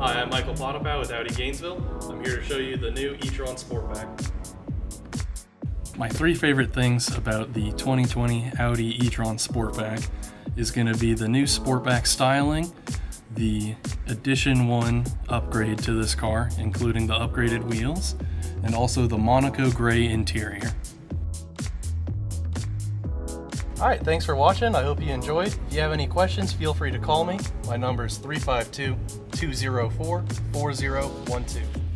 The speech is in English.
Hi, I'm Michael Potapow with Audi Gainesville. I'm here to show you the new Etron Sportback. My three favorite things about the 2020 Audi Etron Sportback is going to be the new Sportback styling, the Edition 1 upgrade to this car, including the upgraded wheels, and also the Monaco gray interior. Alright, thanks for watching. I hope you enjoyed. If you have any questions, feel free to call me. My number is 352-204-4012.